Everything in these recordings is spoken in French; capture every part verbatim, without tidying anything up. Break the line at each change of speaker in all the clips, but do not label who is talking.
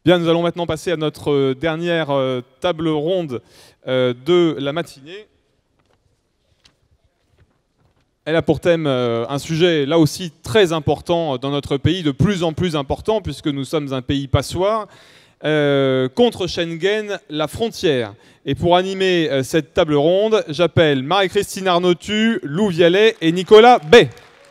Bien, nous allons maintenant passer à notre dernière table ronde de la matinée. Elle a pour thème un sujet, là aussi, très important dans notre pays, de plus en plus important, puisque nous sommes un pays passoire, euh, contre Schengen, la frontière. Et pour animer euh, cette table ronde, j'appelle Marie-Christine Arnautu, Lou Vialet et Nicolas Bay.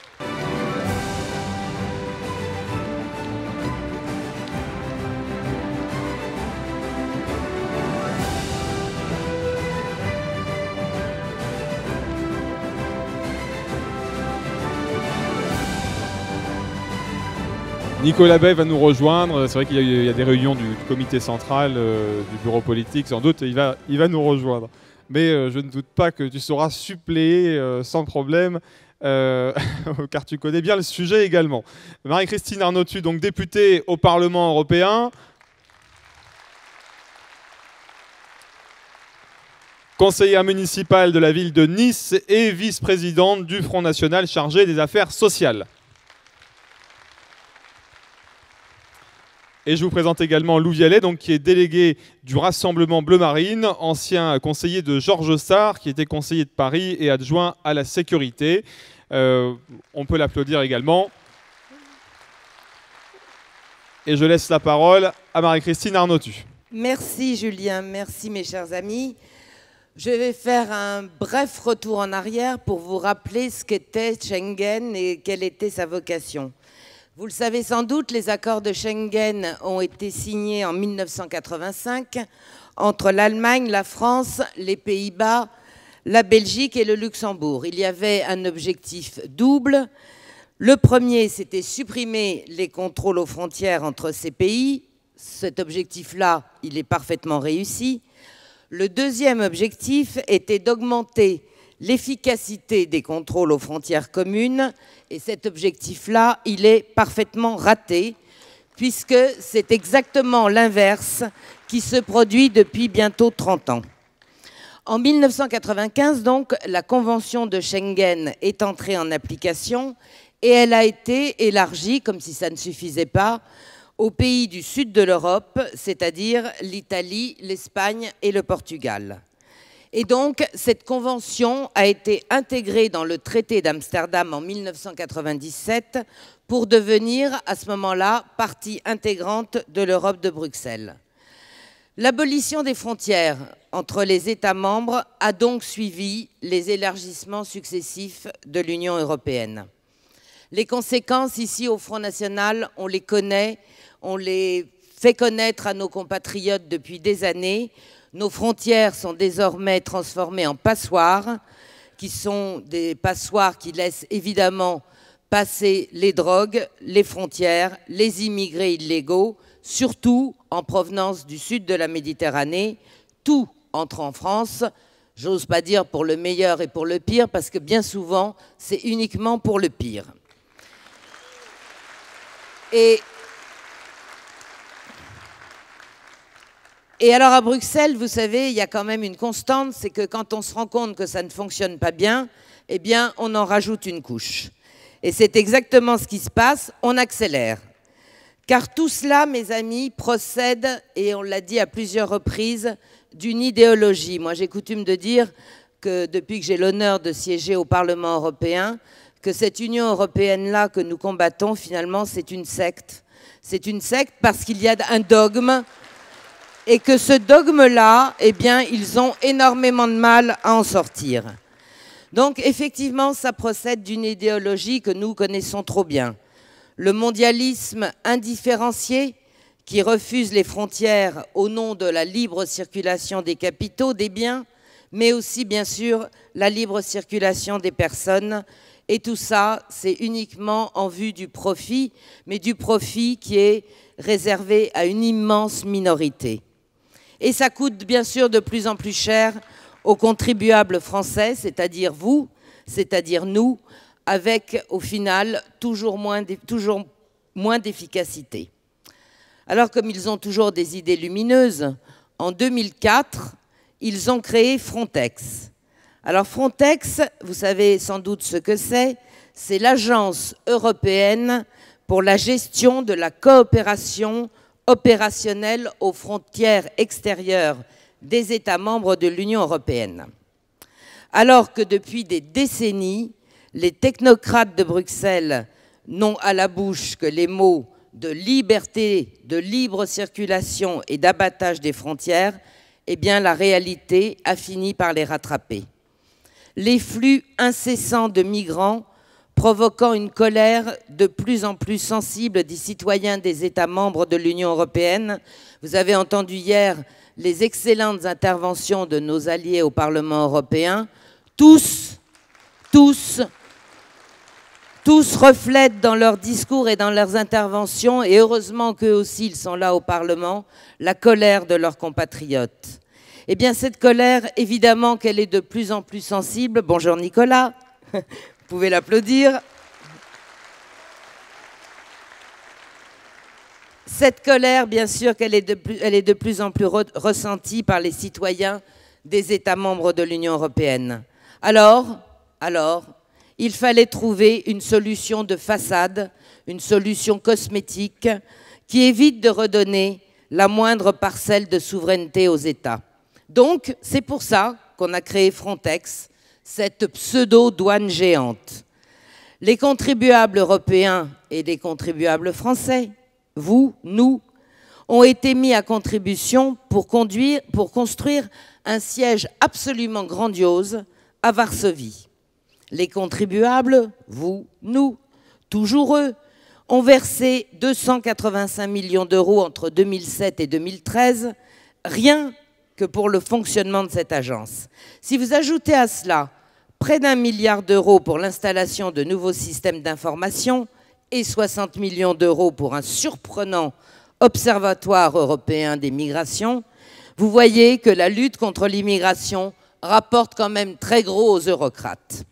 Nicolas Bay va nous rejoindre. C'est vrai qu'il y, y a des réunions du, du comité central, euh, du bureau politique, sans doute, il va, il va nous rejoindre. Mais euh, je ne doute pas que tu sauras suppléer euh, sans problème, euh, car tu connais bien le sujet également. Marie-Christine Arnautu, donc députée au Parlement européen, conseillère municipale de la ville de Nice et vice-présidente du Front National chargé des affaires sociales. Et je vous présente également Lou Vialet, donc, qui est délégué du Rassemblement Bleu Marine, ancien conseiller de Georges Sarr, qui était conseiller de Paris et adjoint à la sécurité. Euh, on peut l'applaudir également. Et je laisse la parole à Marie-Christine Arnautu.
Merci Julien, merci mes chers amis. Je vais faire un bref retour en arrière pour vous rappeler ce qu'était Schengen et quelle était sa vocation. Vous le savez sans doute, les accords de Schengen ont été signés en mille neuf cent quatre-vingt-cinq entre l'Allemagne, la France, les Pays-Bas, la Belgique et le Luxembourg. Il y avait un objectif double. Le premier, c'était supprimer les contrôles aux frontières entre ces pays. Cet objectif-là, il est parfaitement réussi. Le deuxième objectif était d'augmenter l'efficacité des contrôles aux frontières communes, et cet objectif-là, il est parfaitement raté, puisque c'est exactement l'inverse qui se produit depuis bientôt trente ans. En mille neuf cent quatre-vingt-quinze, donc, la Convention de Schengen est entrée en application, et elle a été élargie, comme si ça ne suffisait pas, aux pays du sud de l'Europe, c'est-à-dire l'Italie, l'Espagne et le Portugal. Et donc, cette convention a été intégrée dans le traité d'Amsterdam en mille neuf cent quatre-vingt-dix-sept pour devenir, à ce moment-là, partie intégrante de l'Europe de Bruxelles. L'abolition des frontières entre les États membres a donc suivi les élargissements successifs de l'Union européenne. Les conséquences ici au Front National, on les connaît, on les fait connaître à nos compatriotes depuis des années. Nos frontières sont désormais transformées en passoires, qui sont des passoires qui laissent évidemment passer les drogues, les frontières, les immigrés illégaux, surtout en provenance du sud de la Méditerranée. Tout entre en France, j'ose pas dire pour le meilleur et pour le pire, parce que bien souvent, c'est uniquement pour le pire. Et Et alors à Bruxelles, vous savez, il y a quand même une constante, c'est que quand on se rend compte que ça ne fonctionne pas bien, eh bien, on en rajoute une couche. Et c'est exactement ce qui se passe, on accélère. Car tout cela, mes amis, procède, et on l'a dit à plusieurs reprises, d'une idéologie. Moi, j'ai coutume de dire que depuis que j'ai l'honneur de siéger au Parlement européen, que cette Union européenne-là que nous combattons, finalement, c'est une secte. C'est une secte parce qu'il y a un dogme. Et que ce dogme-là, eh bien, ils ont énormément de mal à en sortir. Donc, effectivement, ça procède d'une idéologie que nous connaissons trop bien. Le mondialisme indifférencié, qui refuse les frontières au nom de la libre circulation des capitaux, des biens, mais aussi, bien sûr, la libre circulation des personnes. Et tout ça, c'est uniquement en vue du profit, mais du profit qui est réservé à une immense minorité. Et ça coûte bien sûr de plus en plus cher aux contribuables français, c'est-à-dire vous, c'est-à-dire nous, avec au final toujours moins, toujours moins d'efficacité. Alors comme ils ont toujours des idées lumineuses, en deux mille quatre, ils ont créé Frontex. Alors Frontex, vous savez sans doute ce que c'est, c'est l'agence européenne pour la gestion de la coopération opérationnels aux frontières extérieures des États membres de l'Union européenne. Alors que depuis des décennies, les technocrates de Bruxelles n'ont à la bouche que les mots de liberté, de libre circulation et d'abattage des frontières, eh bien la réalité a fini par les rattraper. Les flux incessants de migrants provoquant une colère de plus en plus sensible des citoyens des États membres de l'Union européenne. Vous avez entendu hier les excellentes interventions de nos alliés au Parlement européen. Tous, tous, tous reflètent dans leurs discours et dans leurs interventions, et heureusement qu'eux aussi ils sont là au Parlement, la colère de leurs compatriotes. Eh bien cette colère, évidemment qu'elle est de plus en plus sensible. Bonjour Nicolas. Vous pouvez l'applaudir. Cette colère, bien sûr, qu'elle est de plus, elle est de plus en plus re ressentie par les citoyens des États membres de l'Union européenne. Alors, alors, il fallait trouver une solution de façade, une solution cosmétique qui évite de redonner la moindre parcelle de souveraineté aux États. Donc, c'est pour ça qu'on a créé Frontex, cette pseudo-douane géante. Les contribuables européens et les contribuables français, vous, nous, ont été mis à contribution pour, conduire, pour construire un siège absolument grandiose à Varsovie. Les contribuables, vous, nous, toujours eux, ont versé deux cent quatre-vingt-cinq millions d'euros entre deux mille sept et deux mille treize, rien que pour le fonctionnement de cette agence. Si vous ajoutez à cela près d'un milliard d'euros pour l'installation de nouveaux systèmes d'information et soixante millions d'euros pour un surprenant observatoire européen des migrations, vous voyez que la lutte contre l'immigration rapporte quand même très gros aux eurocrates.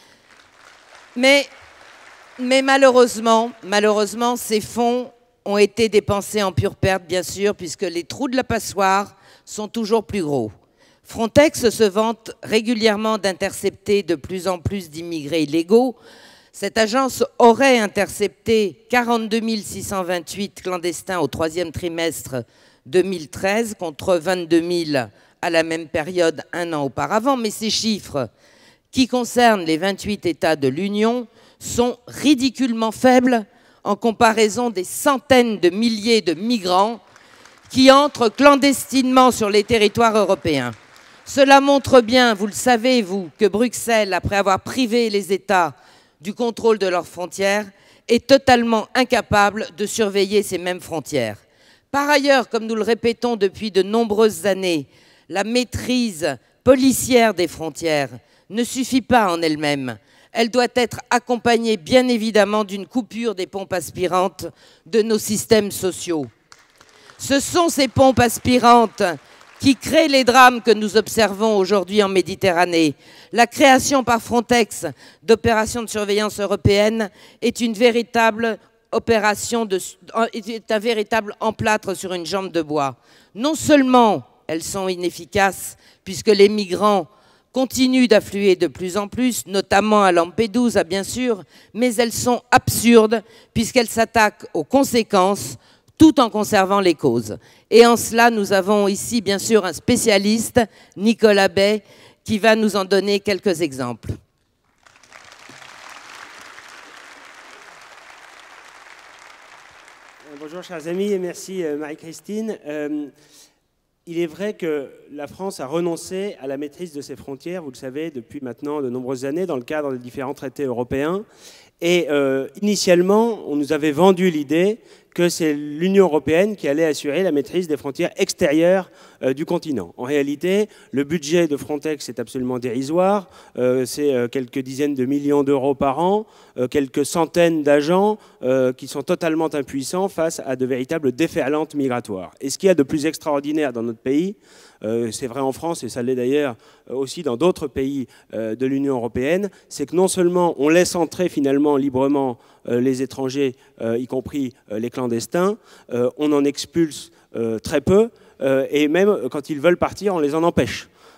Mais, mais malheureusement, malheureusement, ces fonds ont été dépensés en pure perte, bien sûr, puisque les trous de la passoire sont toujours plus gros. Frontex se vante régulièrement d'intercepter de plus en plus d'immigrés illégaux. Cette agence aurait intercepté quarante-deux mille six cent vingt-huit clandestins au troisième trimestre deux mille treize contre vingt-deux mille à la même période un an auparavant. Mais ces chiffres, qui concernent les vingt-huit États de l'Union, sont ridiculement faibles en comparaison des centaines de milliers de migrants qui entrent clandestinement sur les territoires européens. Cela montre bien, vous le savez, vous, que Bruxelles, après avoir privé les États du contrôle de leurs frontières, est totalement incapable de surveiller ces mêmes frontières. Par ailleurs, comme nous le répétons depuis de nombreuses années, la maîtrise policière des frontières ne suffit pas en elle-même. Elle doit être accompagnée, bien évidemment, d'une coupure des pompes aspirantes de nos systèmes sociaux. Ce sont ces pompes aspirantes qui créent les drames que nous observons aujourd'hui en Méditerranée. La création par Frontex d'opérations de surveillance européenne est une véritable opération, de, est un véritable emplâtre sur une jambe de bois. Non seulement elles sont inefficaces, puisque les migrants continuent d'affluer de plus en plus, notamment à Lampedusa, bien sûr, mais elles sont absurdes, puisqu'elles s'attaquent aux conséquences, tout en conservant les causes. Et en cela, nous avons ici, bien sûr, un spécialiste, Nicolas Bay, qui va nous en donner quelques exemples.
Bonjour, chers amis, et merci, Marie-Christine. Euh, il est vrai que la France a renoncé à la maîtrise de ses frontières, vous le savez, depuis maintenant de nombreuses années, dans le cadre des différents traités européens. Et euh, initialement, on nous avait vendu l'idée que c'est l'Union européenne qui allait assurer la maîtrise des frontières extérieures euh, du continent. En réalité, le budget de Frontex est absolument dérisoire. Euh, c'est euh, quelques dizaines de millions d'euros par an, euh, quelques centaines d'agents euh, qui sont totalement impuissants face à de véritables déferlantes migratoires. Et ce qu'il y a de plus extraordinaire dans notre pays, euh, c'est vrai en France et ça l'est d'ailleurs aussi dans d'autres pays euh, de l'Union européenne, c'est que non seulement on laisse entrer finalement librement euh, les étrangers, euh, y compris euh, les clandestins, euh, on en expulse euh, très peu, euh, et même quand ils veulent partir, on les en empêche.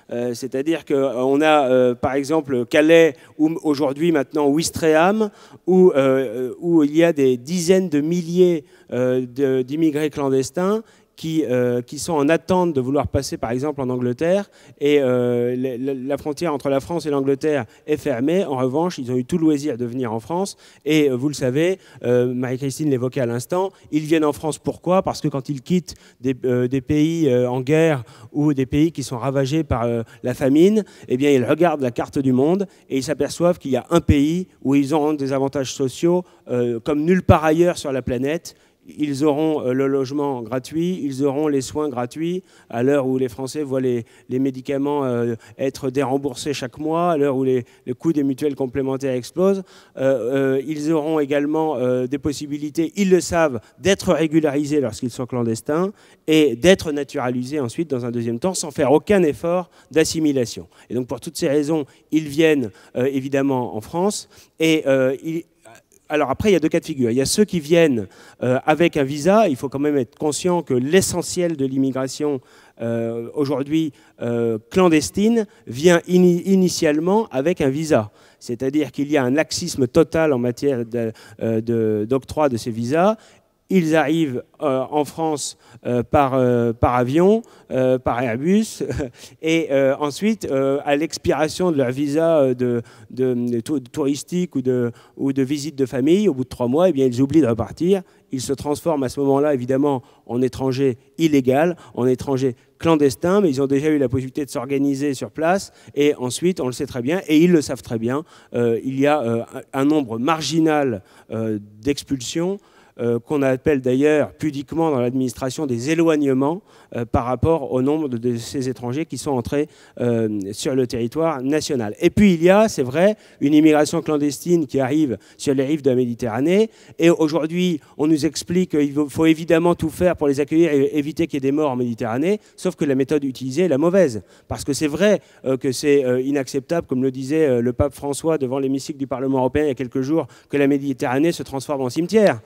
Euh, C'est-à-dire qu'on a, euh, par exemple, Calais, ou aujourd'hui maintenant Ouistreham, où, euh, où il y a des dizaines de milliers euh, d'immigrés clandestins Qui, euh, qui sont en attente de vouloir passer, par exemple, en Angleterre. Et euh, la, la frontière entre la France et l'Angleterre est fermée. En revanche, ils ont eu tout le loisir de venir en France. Et euh, vous le savez, euh, Marie-Christine l'évoquait à l'instant, ils viennent en France. Pourquoi? Parce que quand ils quittent des, euh, des pays euh, en guerre ou des pays qui sont ravagés par euh, la famine, eh bien, ils regardent la carte du monde et ils s'aperçoivent qu'il y a un pays où ils ont des avantages sociaux euh, comme nulle part ailleurs sur la planète. Ils auront le logement gratuit, ils auront les soins gratuits, à l'heure où les Français voient les, les médicaments euh, être déremboursés chaque mois, à l'heure où les, les coûts des mutuelles complémentaires explosent. Euh, euh, ils auront également euh, des possibilités, ils le savent, d'être régularisés lorsqu'ils sont clandestins et d'être naturalisés ensuite dans un deuxième temps sans faire aucun effort d'assimilation. Et donc pour toutes ces raisons, ils viennent euh, évidemment en France et euh, ils Alors après, il y a deux cas de figure. Il y a ceux qui viennent euh, avec un visa. Il faut quand même être conscient que l'essentiel de l'immigration euh, aujourd'hui euh, clandestine vient in initialement avec un visa. C'est-à-dire qu'il y a un laxisme total en matière d'octroi de, de, de ces visas. Ils arrivent euh, en France euh, par, euh, par avion, euh, par Airbus, et euh, ensuite, euh, à l'expiration de leur visa de, de, de, de touristique ou de, ou de visite de famille, au bout de trois mois, eh bien, ils oublient de repartir. Ils se transforment à ce moment-là, évidemment, en étrangers illégaux, en étrangers clandestins, mais ils ont déjà eu la possibilité de s'organiser sur place. Et ensuite, on le sait très bien, et ils le savent très bien, euh, il y a euh, un nombre marginal euh, d'expulsions, Euh, qu'on appelle d'ailleurs pudiquement dans l'administration des éloignements euh, par rapport au nombre de, de ces étrangers qui sont entrés euh, sur le territoire national. Et puis il y a, c'est vrai, une immigration clandestine qui arrive sur les rives de la Méditerranée. Et aujourd'hui, on nous explique qu'il faut évidemment tout faire pour les accueillir et éviter qu'il y ait des morts en Méditerranée, sauf que la méthode utilisée est la mauvaise. Parce que c'est vrai euh, que c'est euh, inacceptable, comme le disait euh, le pape François devant l'hémicycle du Parlement européen il y a quelques jours, que la Méditerranée se transforme en cimetière.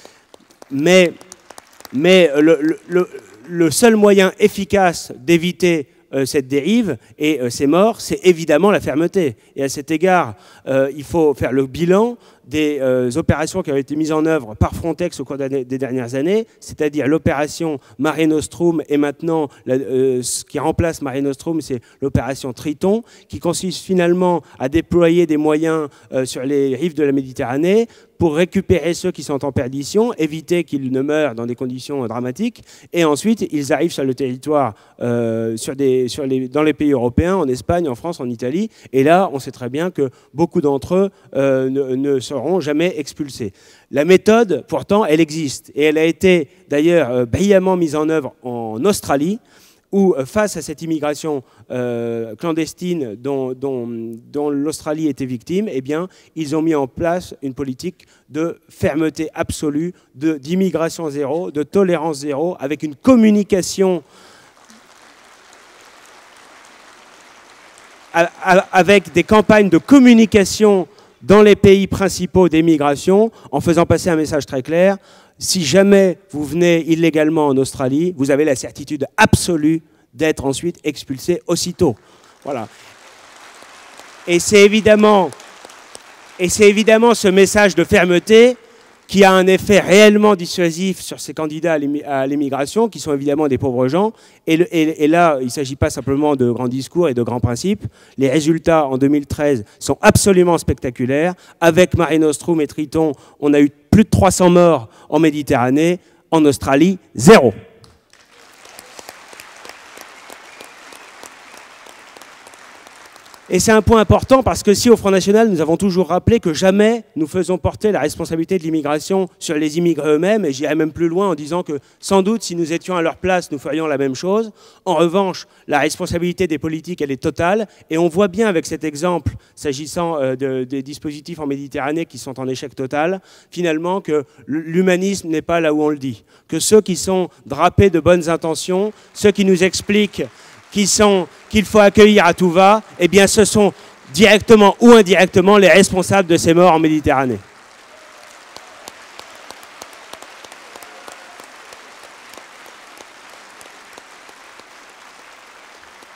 Mais, mais le, le, le seul moyen efficace d'éviter euh, cette dérive et euh, ces morts, c'est évidemment la fermeté. Et à cet égard, euh, il faut faire le bilan des euh, opérations qui ont été mises en œuvre par Frontex au cours des dernières années, c'est-à-dire l'opération Mare Nostrum et maintenant la, euh, ce qui remplace Mare Nostrum, c'est l'opération Triton, qui consiste finalement à déployer des moyens euh, sur les rives de la Méditerranée pour récupérer ceux qui sont en perdition, éviter qu'ils ne meurent dans des conditions dramatiques, et ensuite ils arrivent sur le territoire, euh, sur des, sur les, dans les pays européens, en Espagne, en France, en Italie, et là on sait très bien que beaucoup d'entre eux euh, ne, ne seront jamais expulsés. La méthode, pourtant, elle existe, et elle a été d'ailleurs euh, brillamment mise en œuvre en Australie, où face à cette immigration euh, clandestine dont, dont, dont l'Australie était victime, eh bien, ils ont mis en place une politique de fermeté absolue, d'immigration zéro, de tolérance zéro, avec une communication avec des campagnes de communication dans les pays principaux d'émigration, en faisant passer un message très clair. Si jamais vous venez illégalement en Australie, vous avez la certitude absolue d'être ensuite expulsé aussitôt. Voilà. Et c'est évidemment, et c'est évidemment ce message de fermeté qui a un effet réellement dissuasif sur ces candidats à l'immigration, qui sont évidemment des pauvres gens. Et, le, et, et là, il ne s'agit pas simplement de grands discours et de grands principes. Les résultats en deux mille treize sont absolument spectaculaires. Avec Mare Nostrum et Triton, on a eu plus de trois cents morts en Méditerranée. En Australie, zéro. Et c'est un point important parce que si au Front National, nous avons toujours rappelé que jamais nous faisons porter la responsabilité de l'immigration sur les immigrés eux-mêmes, et j'irai même plus loin en disant que sans doute si nous étions à leur place, nous ferions la même chose. En revanche, la responsabilité des politiques, elle est totale, et on voit bien avec cet exemple, s'agissant euh, de, des dispositifs en Méditerranée qui sont en échec total, finalement que l'humanisme n'est pas là où on le dit. Que ceux qui sont drapés de bonnes intentions, ceux qui nous expliquent qui sont qu'il faut accueillir à tout va, eh bien ce sont directement ou indirectement les responsables de ces morts en Méditerranée.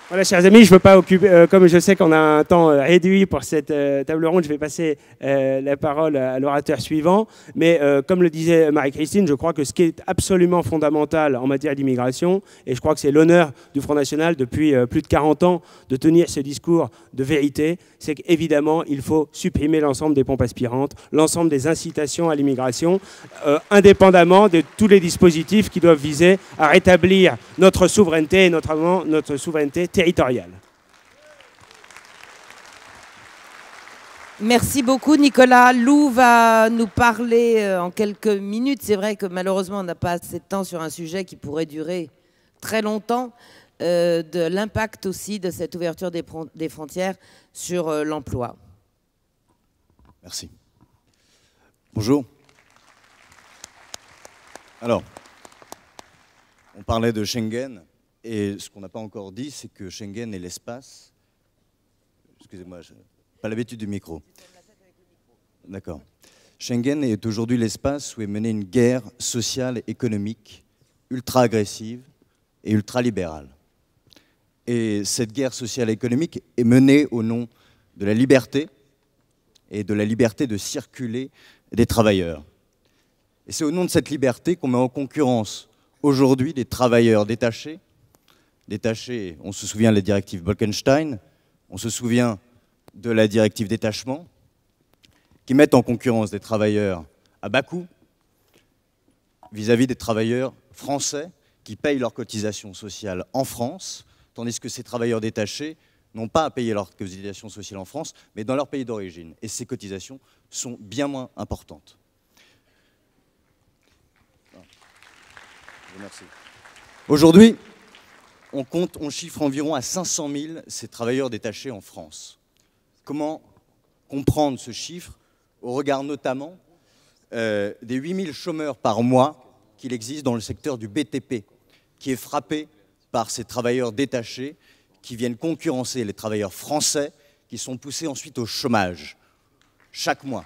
Voilà, chers amis, je veux pas occuper, euh, comme je sais qu'on a un temps euh, réduit pour cette euh, table ronde, je vais passer euh, la parole à l'orateur suivant. Mais euh, comme le disait Marie-Christine, je crois que ce qui est absolument fondamental en matière d'immigration, et je crois que c'est l'honneur du Front National depuis euh, plus de quarante ans de tenir ce discours de vérité, c'est qu'évidemment, il faut supprimer l'ensemble des pompes aspirantes, l'ensemble des incitations à l'immigration, euh, indépendamment de tous les dispositifs qui doivent viser à rétablir notre souveraineté, et notamment notre souveraineté territoriale.
Merci beaucoup, Nicolas. Lou va nous parler en quelques minutes. C'est vrai que malheureusement, on n'a pas assez de temps sur un sujet qui pourrait durer très longtemps, euh, de l'impact aussi de cette ouverture des, des frontières sur euh, l'emploi.
Merci. Bonjour. Alors, on parlait de Schengen. Et ce qu'on n'a pas encore dit, c'est que Schengen est l'espace... Excusez-moi, je n'ai pas l'habitude du micro. D'accord. Schengen est aujourd'hui l'espace où est menée une guerre sociale et économique ultra-agressive et ultra-libérale. Et cette guerre sociale et économique est menée au nom de la liberté et de la liberté de circuler des travailleurs. Et c'est au nom de cette liberté qu'on met en concurrence aujourd'hui des travailleurs détachés, détachés, on se souvient de la directive Bolkestein, on se souvient de la directive détachement, qui mettent en concurrence des travailleurs à bas coût vis-à-vis des travailleurs français qui payent leurs cotisations sociales en France, tandis que ces travailleurs détachés n'ont pas à payer leurs cotisations sociales en France, mais dans leur pays d'origine. Et ces cotisations sont bien moins importantes. Merci. Aujourd'hui, On compte, on chiffre environ à cinq cent mille ces travailleurs détachés en France. Comment comprendre ce chiffre au regard notamment euh, des huit mille chômeurs par mois qu'il existe dans le secteur du B T P, qui est frappé par ces travailleurs détachés qui viennent concurrencer les travailleurs français qui sont poussés ensuite au chômage chaque mois.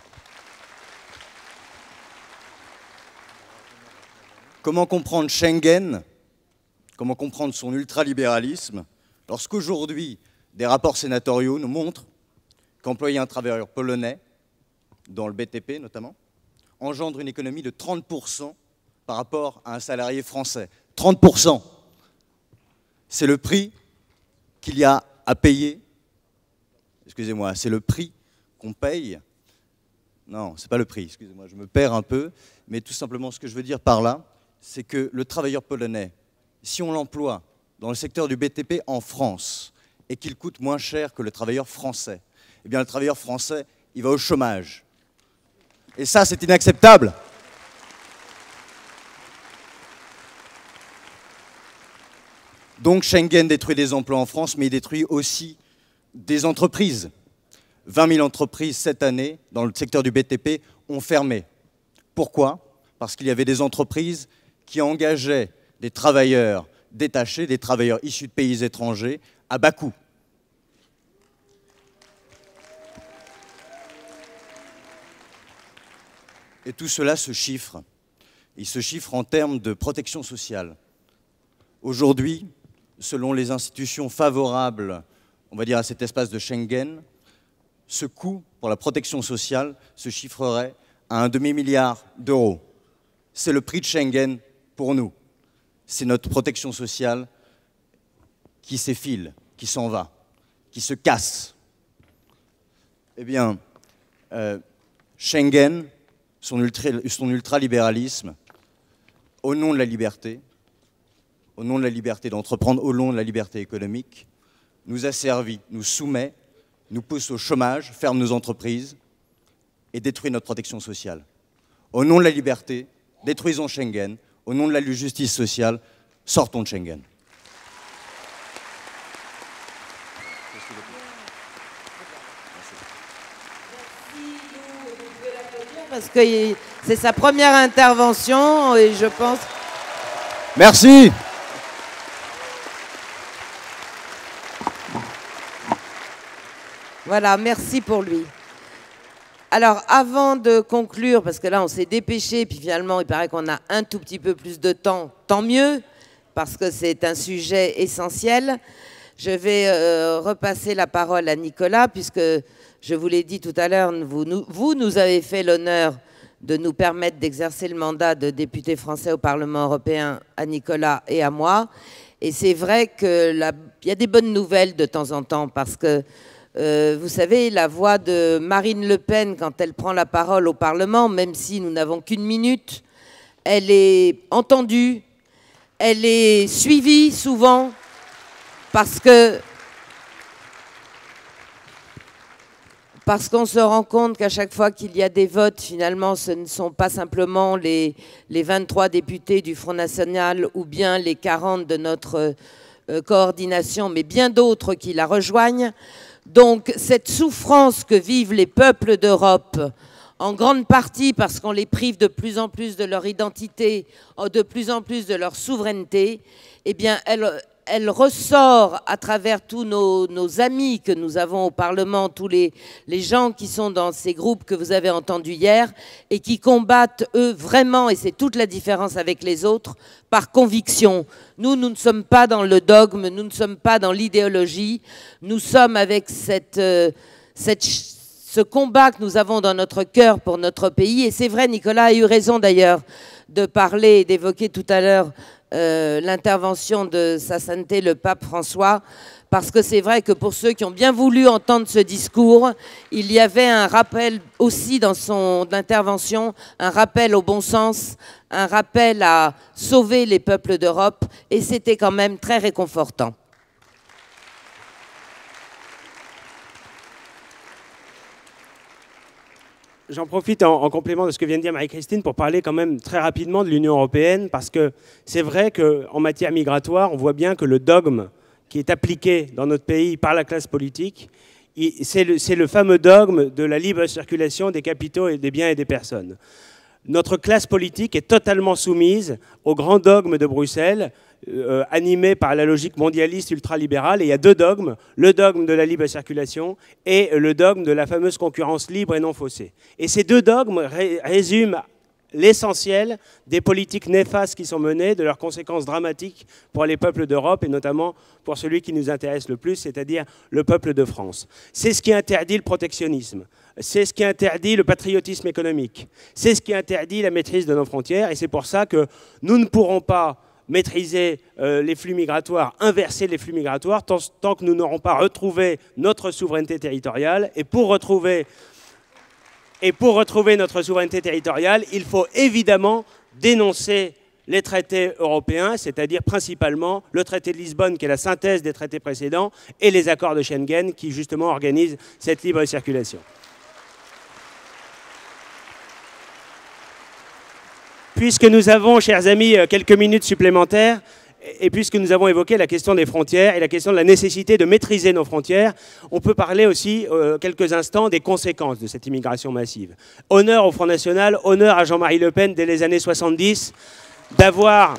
Comment comprendre Schengen ? Comment comprendre son ultralibéralisme lorsqu'aujourd'hui, des rapports sénatoriaux nous montrent qu'employer un travailleur polonais, dans le B T P notamment, engendre une économie de trente pour cent par rapport à un salarié français. trente pour cent. C'est le prix qu'il y a à payer. Excusez-moi, c'est le prix qu'on paye. Non, ce n'est pas le prix, excusez-moi, je me perds un peu. Mais tout simplement, ce que je veux dire par là, c'est que le travailleur polonais, si on l'emploie dans le secteur du B T P en France et qu'il coûte moins cher que le travailleur français, eh bien le travailleur français, il va au chômage. Et ça, c'est inacceptable. Donc Schengen détruit des emplois en France, mais il détruit aussi des entreprises. vingt mille entreprises cette année, dans le secteur du B T P, ont fermé. Pourquoi? Parce qu'il y avait des entreprises qui engageaient des travailleurs détachés, des travailleurs issus de pays étrangers, à bas coût. Et tout cela se chiffre. Il se chiffre en termes de protection sociale. Aujourd'hui, selon les institutions favorables, on va dire, à cet espace de Schengen, ce coût pour la protection sociale se chiffrerait à un demi-milliard d'euros. C'est le prix de Schengen pour nous. C'est notre protection sociale qui s'effile, qui s'en va, qui se casse. Eh bien, euh, Schengen, son, ultra, son ultralibéralisme, au nom de la liberté, au nom de la liberté d'entreprendre, au nom de la liberté économique, nous a servi, nous soumet, nous pousse au chômage, ferme nos entreprises et détruit notre protection sociale. Au nom de la liberté, détruisons Schengen. Au nom de la justice sociale, sortons de Schengen.
Parce que c'est sa première intervention et je pense...
Merci.
Voilà, merci pour lui. Alors, avant de conclure, parce que là, on s'est dépêché, puis finalement, il paraît qu'on a un tout petit peu plus de temps, tant mieux, parce que c'est un sujet essentiel. Je vais euh, repasser la parole à Nicolas, puisque je vous l'ai dit tout à l'heure, vous nous, vous nous avez fait l'honneur de nous permettre d'exercer le mandat de député français au Parlement européen à Nicolas et à moi. Et c'est vrai qu'il y a des bonnes nouvelles de temps en temps, parce que, euh, vous savez, la voix de Marine Le Pen, quand elle prend la parole au Parlement, même si nous n'avons qu'une minute, elle est entendue, elle est suivie souvent, parce que Parce qu'on se rend compte qu'à chaque fois qu'il y a des votes, finalement, ce ne sont pas simplement les, les vingt-trois députés du Front National ou bien les quarante de notre euh, coordination, mais bien d'autres qui la rejoignent. Donc, cette souffrance que vivent les peuples d'Europe, en grande partie parce qu'on les prive de plus en plus de leur identité, de plus en plus de leur souveraineté, eh bien, elle... elle ressort à travers tous nos, nos amis que nous avons au Parlement, tous les, les gens qui sont dans ces groupes que vous avez entendus hier et qui combattent, eux, vraiment, et c'est toute la différence avec les autres, par conviction. Nous, nous ne sommes pas dans le dogme, nous ne sommes pas dans l'idéologie, nous sommes avec cette, euh, cette, ce combat que nous avons dans notre cœur pour notre pays. Et c'est vrai, Nicolas a eu raison d'ailleurs de parler et d'évoquer tout à l'heure Euh, l'intervention de Sa Sainteté le pape François, parce que c'est vrai que pour ceux qui ont bien voulu entendre ce discours, il y avait un rappel aussi dans son intervention, un rappel au bon sens, un rappel à sauver les peuples d'Europe, et c'était quand même très réconfortant.
J'en profite en, en complément de ce que vient de dire Marie-Christine pour parler quand même très rapidement de l'Union européenne, parce que c'est vrai qu'en matière migratoire, on voit bien que le dogme qui est appliqué dans notre pays par la classe politique, c'est le, c'est le fameux dogme de la libre circulation des capitaux et des biens et des personnes. Notre classe politique est totalement soumise au grand dogme de Bruxelles, euh, animé par la logique mondialiste ultralibérale. Et il y a deux dogmes, le dogme de la libre circulation et le dogme de la fameuse concurrence libre et non faussée. Et ces deux dogmes ré résument l'essentiel des politiques néfastes qui sont menées, de leurs conséquences dramatiques pour les peuples d'Europe et notamment pour celui qui nous intéresse le plus, c'est-à-dire le peuple de France. C'est ce qui interdit le protectionnisme. C'est ce qui interdit le patriotisme économique. C'est ce qui interdit la maîtrise de nos frontières. Et c'est pour ça que nous ne pourrons pas maîtriser euh, les flux migratoires, inverser les flux migratoires, tant, tant que nous n'aurons pas retrouvé notre souveraineté territoriale. Et pour retrouver, et pour retrouver notre souveraineté territoriale, il faut évidemment dénoncer les traités européens, c'est-à-dire principalement le traité de Lisbonne, qui est la synthèse des traités précédents, et les accords de Schengen, qui justement organisent cette libre circulation. Puisque nous avons, chers amis, quelques minutes supplémentaires, et puisque nous avons évoqué la question des frontières et la question de la nécessité de maîtriser nos frontières, on peut parler aussi euh, quelques instants des conséquences de cette immigration massive. Honneur au Front National, honneur à Jean-Marie Le Pen dès les années soixante-dix, d'avoir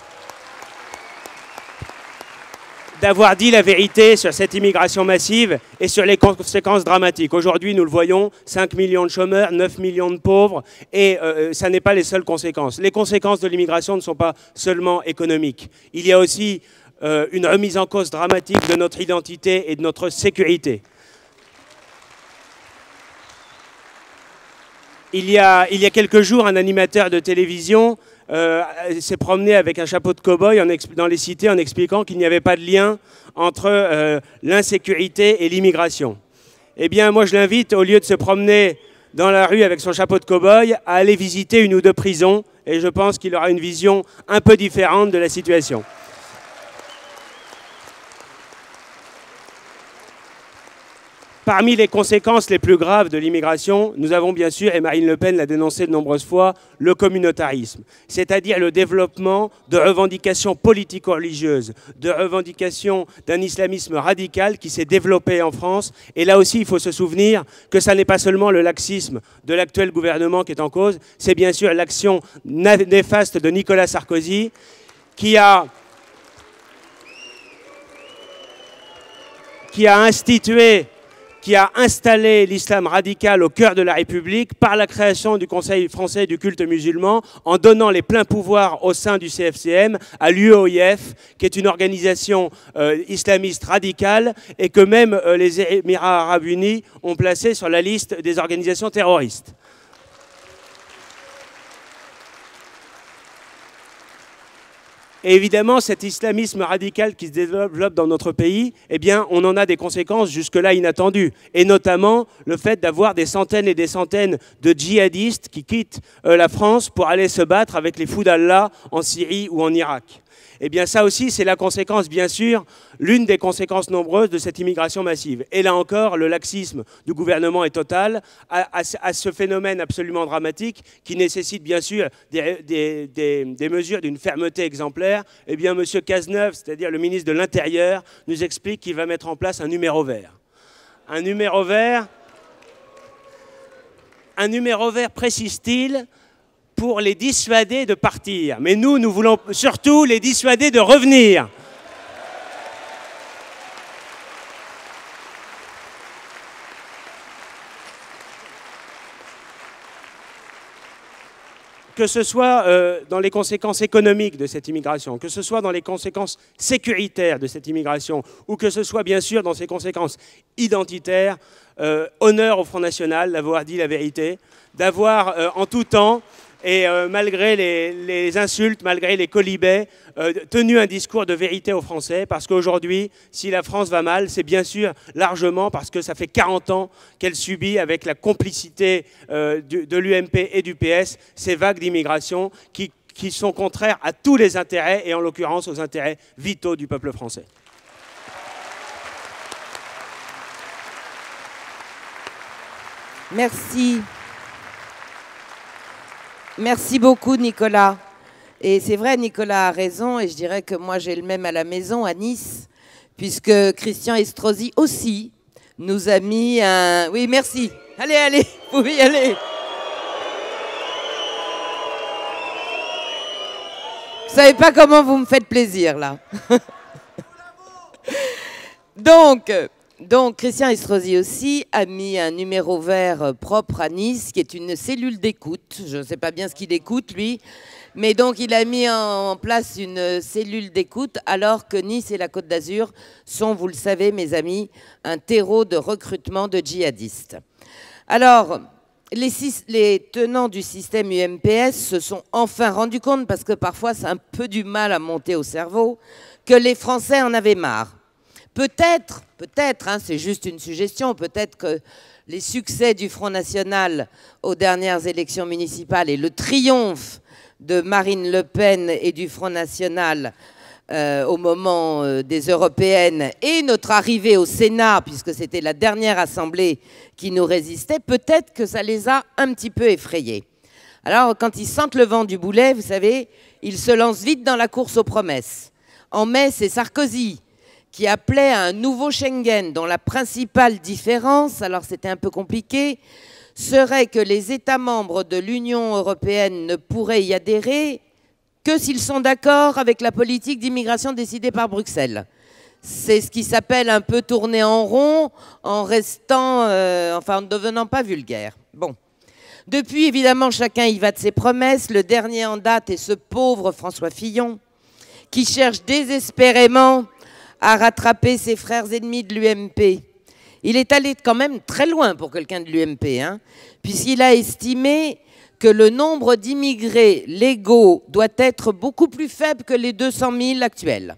d'avoir dit la vérité sur cette immigration massive et sur les conséquences dramatiques. Aujourd'hui, nous le voyons, cinq millions de chômeurs, neuf millions de pauvres, et euh, ça n'est pas les seules conséquences. Les conséquences de l'immigration ne sont pas seulement économiques. Il y a aussi euh, une remise en cause dramatique de notre identité et de notre sécurité. Il y a, il y a quelques jours, un animateur de télévision Euh, s'est promené avec un chapeau de cow-boy dans les cités en expliquant qu'il n'y avait pas de lien entre euh, l'insécurité et l'immigration. Eh bien, moi, je l'invite, au lieu de se promener dans la rue avec son chapeau de cow-boy, à aller visiter une ou deux prisons, et je pense qu'il aura une vision un peu différente de la situation. Parmi les conséquences les plus graves de l'immigration, nous avons bien sûr, et Marine Le Pen l'a dénoncé de nombreuses fois, le communautarisme, c'est-à-dire le développement de revendications politico-religieuses, de revendications d'un islamisme radical qui s'est développé en France. Et là aussi, il faut se souvenir que ça n'est pas seulement le laxisme de l'actuel gouvernement qui est en cause, c'est bien sûr l'action néfaste de Nicolas Sarkozy qui a, qui a institué qui a installé l'islam radical au cœur de la République par la création du Conseil français du culte musulman, en donnant les pleins pouvoirs au sein du C F C M à l'U E O I F, qui est une organisation euh, islamiste radicale et que même euh, les Émirats arabes unis ont placé sur la liste des organisations terroristes. Et évidemment, cet islamisme radical qui se développe dans notre pays, eh bien, on en a des conséquences jusque-là inattendues. Et notamment le fait d'avoir des centaines et des centaines de djihadistes qui quittent euh, la France pour aller se battre avec les fous d'Allah en Syrie ou en Irak. Eh bien, ça aussi, c'est la conséquence, bien sûr, l'une des conséquences nombreuses de cette immigration massive. Et là encore, le laxisme du gouvernement est total à, à, à ce phénomène absolument dramatique qui nécessite, bien sûr, des, des, des, des mesures d'une fermeté exemplaire. Eh bien, M. Cazeneuve, c'est-à-dire le ministre de l'Intérieur, nous explique qu'il va mettre en place un numéro vert. Un numéro vert, un numéro vert, précise-t-il, pour les dissuader de partir. Mais nous, nous voulons surtout les dissuader de revenir. Que ce soit euh, dans les conséquences économiques de cette immigration, que ce soit dans les conséquences sécuritaires de cette immigration, ou que ce soit bien sûr dans ses conséquences identitaires, euh, honneur au Front National d'avoir dit la vérité, d'avoir euh, en tout temps, et euh, malgré les, les insultes, malgré les quolibets, euh, tenu un discours de vérité aux Français, parce qu'aujourd'hui, si la France va mal, c'est bien sûr largement parce que ça fait quarante ans qu'elle subit, avec la complicité euh, du, de l'U M P et du P S, ces vagues d'immigration qui, qui sont contraires à tous les intérêts, et en l'occurrence aux intérêts vitaux du peuple français.
Merci. Merci beaucoup, Nicolas. Et c'est vrai, Nicolas a raison, et je dirais que moi j'ai le même à la maison, à Nice, puisque Christian Estrosi aussi nous a mis un... Oui, merci. Allez, allez, vous pouvez y aller. Vous savez pas comment vous me faites plaisir, là. Donc... Donc, Christian Estrosi aussi a mis un numéro vert propre à Nice, qui est une cellule d'écoute. Je ne sais pas bien ce qu'il écoute, lui. Mais donc, il a mis en place une cellule d'écoute, alors que Nice et la Côte d'Azur sont, vous le savez, mes amis, un terreau de recrutement de djihadistes. Alors, les, les tenants du système U M P S se sont enfin rendus compte, parce que parfois, c'est un peu du mal à monter au cerveau, que les Français en avaient marre. Peut-être, peut-être, hein, c'est juste une suggestion, peut-être que les succès du Front National aux dernières élections municipales et le triomphe de Marine Le Pen et du Front National euh, au moment euh, des européennes et notre arrivée au Sénat, puisque c'était la dernière assemblée qui nous résistait, peut-être que ça les a un petit peu effrayés. Alors, quand ils sentent le vent du boulet, vous savez, ils se lancent vite dans la course aux promesses. En mai, c'est Sarkozy qui appelait à un nouveau Schengen, dont la principale différence, alors c'était un peu compliqué, serait que les États membres de l'Union européenne ne pourraient y adhérer que s'ils sont d'accord avec la politique d'immigration décidée par Bruxelles. C'est ce qui s'appelle un peu tourner en rond, en restant, euh, enfin en ne devenant pas vulgaire. Bon. Depuis, évidemment, chacun y va de ses promesses. Le dernier en date est ce pauvre François Fillon, qui cherche désespérément à rattraper ses frères ennemis de l'U M P. Il est allé quand même très loin pour quelqu'un de l'U M P, hein, puisqu'il a estimé que le nombre d'immigrés légaux doit être beaucoup plus faible que les deux cent mille actuels.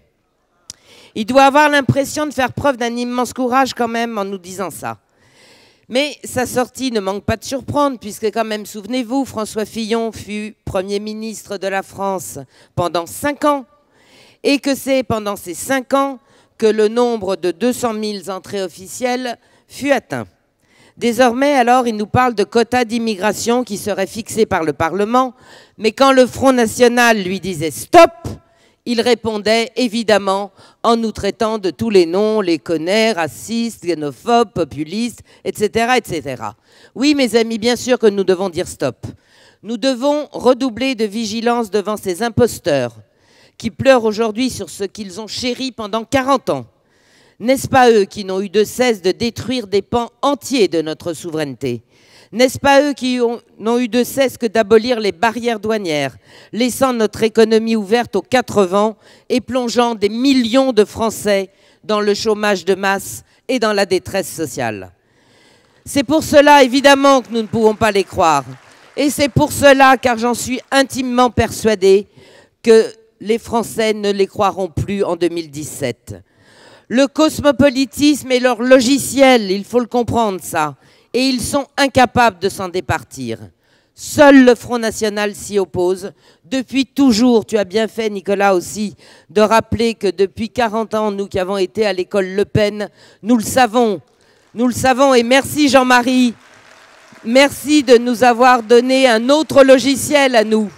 Il doit avoir l'impression de faire preuve d'un immense courage quand même en nous disant ça. Mais sa sortie ne manque pas de surprendre, puisque quand même, souvenez-vous, François Fillon fut Premier ministre de la France pendant cinq ans, et que c'est pendant ces cinq ans que le nombre de deux cent mille entrées officielles fut atteint. Désormais, alors, il nous parle de quotas d'immigration qui seraient fixés par le Parlement, mais quand le Front National lui disait « stop », il répondait évidemment en nous traitant de tous les noms, les connaît, racistes, xénophobes, populistes, et cetera, et cetera. Oui, mes amis, bien sûr que nous devons dire « stop ». Nous devons redoubler de vigilance devant ces imposteurs qui pleurent aujourd'hui sur ce qu'ils ont chéri pendant quarante ans. N'est-ce pas eux qui n'ont eu de cesse de détruire des pans entiers de notre souveraineté? N'est-ce pas eux qui n'ont eu de cesse que d'abolir les barrières douanières, laissant notre économie ouverte aux quatre vents et plongeant des millions de Français dans le chômage de masse et dans la détresse sociale? C'est pour cela, évidemment, que nous ne pouvons pas les croire. Et c'est pour cela, car j'en suis intimement persuadée, que les Français ne les croiront plus en deux mille dix-sept. Le cosmopolitisme est leur logiciel, il faut le comprendre ça. Et ils sont incapables de s'en départir. Seul le Front National s'y oppose. Depuis toujours, tu as bien fait, Nicolas, aussi, de rappeler que depuis quarante ans, nous qui avons été à l'école Le Pen, nous le savons. Nous le savons, et merci Jean-Marie. Merci de nous avoir donné un autre logiciel à nous.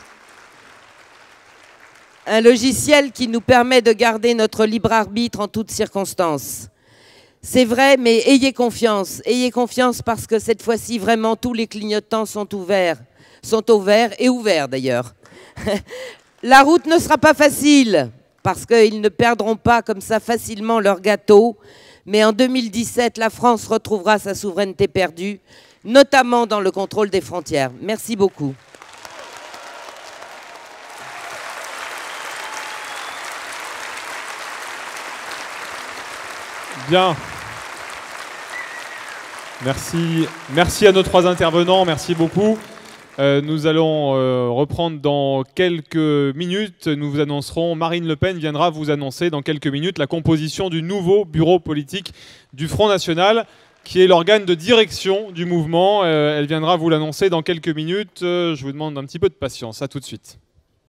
Un logiciel qui nous permet de garder notre libre arbitre en toutes circonstances. C'est vrai, mais ayez confiance. Ayez confiance parce que cette fois-ci, vraiment, tous les clignotants sont ouverts. Sont ouverts et ouverts d'ailleurs. La route ne sera pas facile parce qu'ils ne perdront pas comme ça facilement leur gâteau. Mais en deux mille dix-sept, la France retrouvera sa souveraineté perdue, notamment dans le contrôle des frontières. Merci beaucoup.
Bien. Merci. Merci à nos trois intervenants. Merci beaucoup. Euh, nous allons euh, reprendre dans quelques minutes. Nous vous annoncerons, Marine Le Pen viendra vous annoncer dans quelques minutes la composition du nouveau bureau politique du Front National, qui est l'organe de direction du mouvement. Euh, elle viendra vous l'annoncer dans quelques minutes. Euh, je vous demande un petit peu de patience. À tout de suite.